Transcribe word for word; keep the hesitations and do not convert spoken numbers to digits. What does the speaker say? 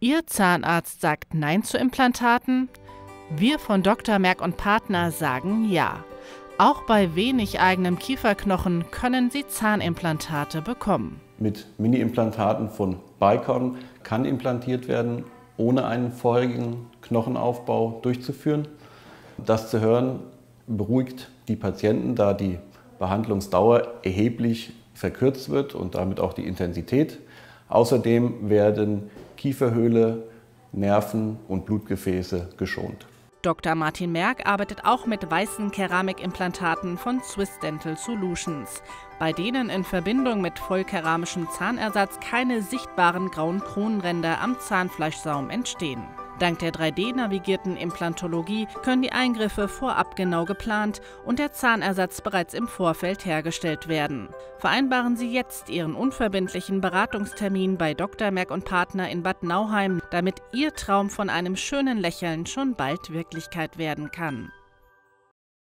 Ihr Zahnarzt sagt Nein zu Implantaten? Wir von Doktor Merck und Partner sagen Ja. Auch bei wenig eigenem Kieferknochen können Sie Zahnimplantate bekommen. Mit Mini-Implantaten von Bicon kann implantiert werden, ohne einen vorherigen Knochenaufbau durchzuführen. Das zu hören beruhigt die Patienten, da die Behandlungsdauer erheblich verkürzt wird und damit auch die Intensität. Außerdem werden Kieferhöhle, Nerven und Blutgefäße geschont. Doktor Martin Merck arbeitet auch mit weißen Keramikimplantaten von Swiss Dental Solutions, bei denen in Verbindung mit vollkeramischem Zahnersatz keine sichtbaren grauen Kronenränder am Zahnfleischsaum entstehen. Dank der drei D-navigierten Implantologie können die Eingriffe vorab genau geplant und der Zahnersatz bereits im Vorfeld hergestellt werden. Vereinbaren Sie jetzt Ihren unverbindlichen Beratungstermin bei Doktor Merck und Partner in Bad Nauheim, damit Ihr Traum von einem schönen Lächeln schon bald Wirklichkeit werden kann.